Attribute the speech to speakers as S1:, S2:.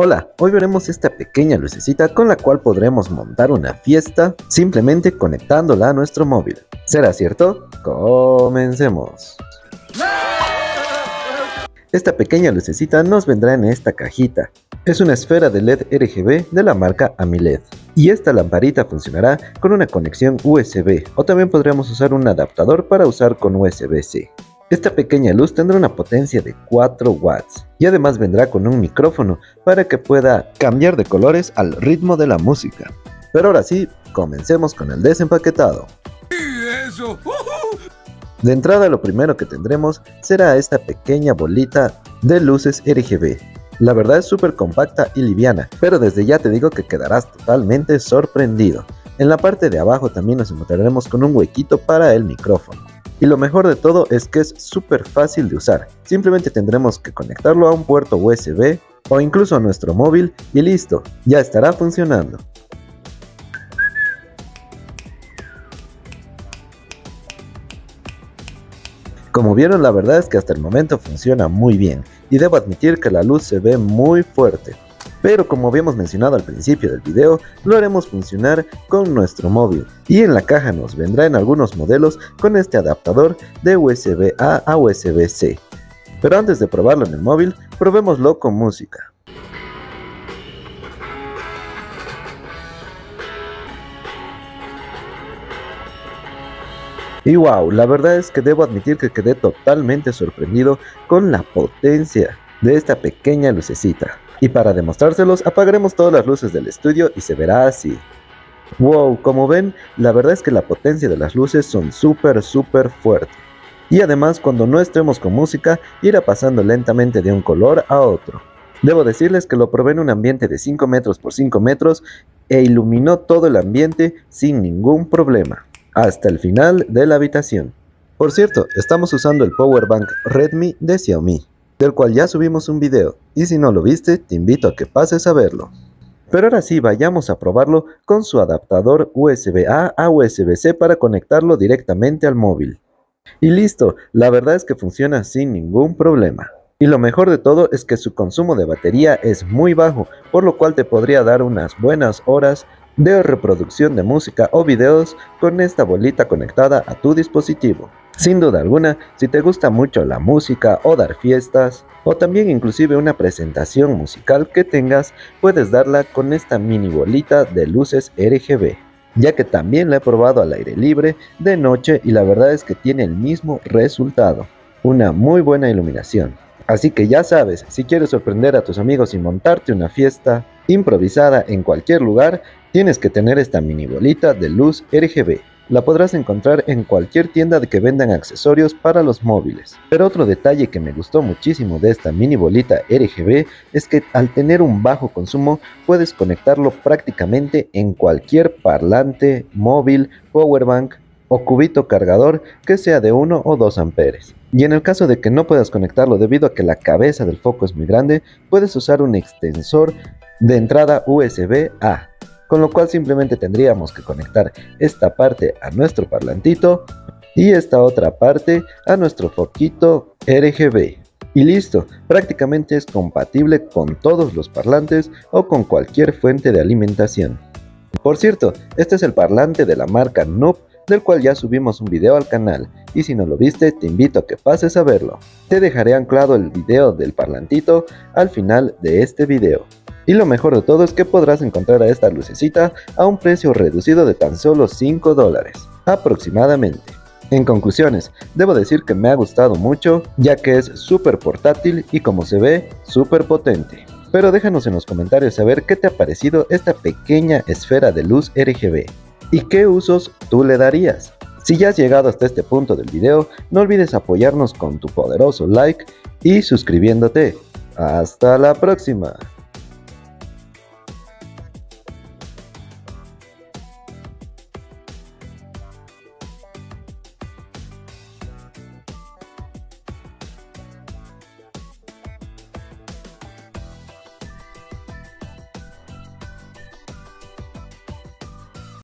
S1: Hola, hoy veremos esta pequeña lucecita con la cual podremos montar una fiesta simplemente conectándola a nuestro móvil. ¿Será cierto? Comencemos. Esta pequeña lucecita nos vendrá en esta cajita. Es una esfera de LED RGB de la marca AMILED. Y esta lamparita funcionará con una conexión USB, o también podríamos usar un adaptador para usar con USB-C. Esta pequeña luz tendrá una potencia de 4 watts y además vendrá con un micrófono para que pueda cambiar de colores al ritmo de la música. Pero ahora sí, comencemos con el desempaquetado. De entrada, lo primero que tendremos será esta pequeña bolita de luces RGB. La verdad es súper compacta y liviana, pero desde ya te digo que quedarás totalmente sorprendido. En la parte de abajo también nos encontraremos con un huequito para el micrófono. Y lo mejor de todo es que es súper fácil de usar. Simplemente tendremos que conectarlo a un puerto USB o incluso a nuestro móvil y listo, ya estará funcionando. Como vieron, la verdad es que hasta el momento funciona muy bien y debo admitir que la luz se ve muy fuerte. Pero como habíamos mencionado al principio del video, lo haremos funcionar con nuestro móvil. Y en la caja nos vendrá en algunos modelos con este adaptador de USB-A a USB-C. Pero antes de probarlo en el móvil, probémoslo con música. Y wow, la verdad es que debo admitir que quedé totalmente sorprendido con la potencia de esta pequeña lucecita. Y para demostrárselos, apagaremos todas las luces del estudio y se verá así. Wow, como ven, la verdad es que la potencia de las luces son súper fuerte. Y además, cuando no estemos con música, irá pasando lentamente de un color a otro. Debo decirles que lo probé en un ambiente de 5 metros por 5 metros e iluminó todo el ambiente sin ningún problema, hasta el final de la habitación. Por cierto, estamos usando el Power Bank Redmi de Xiaomi, del cual ya subimos un video, y si no lo viste, te invito a que pases a verlo. Pero ahora sí, vayamos a probarlo con su adaptador USB-A a USB-C para conectarlo directamente al móvil. Y listo, la verdad es que funciona sin ningún problema. Y lo mejor de todo es que su consumo de batería es muy bajo, por lo cual te podría dar unas buenas horas de reproducción de música o videos con esta bolita conectada a tu dispositivo. Sin duda alguna, si te gusta mucho la música o dar fiestas, o también inclusive una presentación musical que tengas, puedes darla con esta mini bolita de luces RGB, ya que también la he probado al aire libre de noche y la verdad es que tiene el mismo resultado, una muy buena iluminación. Así que ya sabes, si quieres sorprender a tus amigos y montarte una fiesta improvisada en cualquier lugar, tienes que tener esta mini bolita de luz RGB. La podrás encontrar en cualquier tienda que vendan accesorios para los móviles. Pero otro detalle que me gustó muchísimo de esta mini bolita RGB es que al tener un bajo consumo puedes conectarlo prácticamente en cualquier parlante, móvil, powerbank o cubito cargador que sea de 1 o 2 amperes. Y en el caso de que no puedas conectarlo debido a que la cabeza del foco es muy grande, puedes usar un extensor de entrada USB-A. Con lo cual simplemente tendríamos que conectar esta parte a nuestro parlantito y esta otra parte a nuestro foquito RGB. Y listo, prácticamente es compatible con todos los parlantes o con cualquier fuente de alimentación. Por cierto, este es el parlante de la marca Noob, del cual ya subimos un video al canal, y si no lo viste te invito a que pases a verlo. Te dejaré anclado el video del parlantito al final de este video. Y lo mejor de todo es que podrás encontrar a esta lucecita a un precio reducido de tan solo $5 aproximadamente. En conclusiones, debo decir que me ha gustado mucho, ya que es súper portátil y como se ve, súper potente. Pero déjanos en los comentarios saber qué te ha parecido esta pequeña esfera de luz RGB y qué usos tú le darías. Si ya has llegado hasta este punto del video, no olvides apoyarnos con tu poderoso like y suscribiéndote. ¡Hasta la próxima!